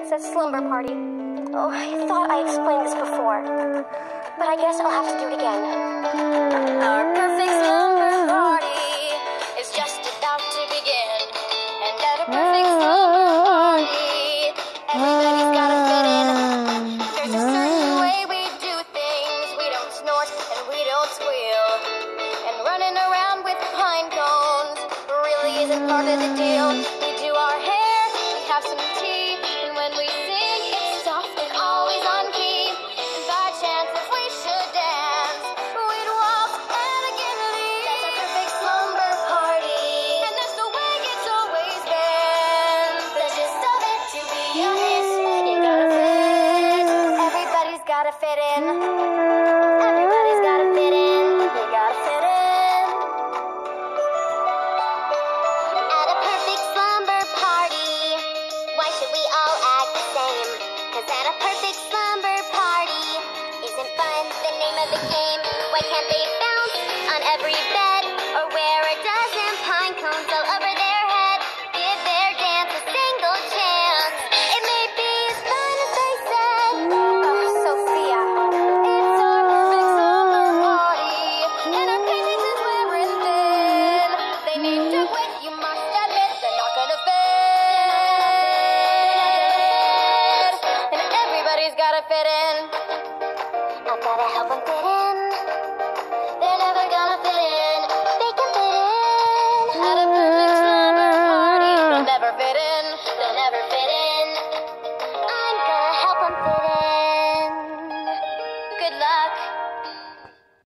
a slumber party. Oh, I thought I explained this before, but I guess I'll have to do it again. Our perfect slumber party is just about to begin. And at a perfect slumber party, everybody's gotta fit in. There's a certain way we do things. We don't snort and we don't squeal. And running around with pine cones really isn't part of the deal. We do our hair, we have some tea, and when we sing, it's soft and always on key. And by chance, if we should dance, we'd waltz and again leave. That's our perfect slumber party, and that's the way it's always been. There's just of it to be honest, and you gotta fit. Everybody's gotta fit in.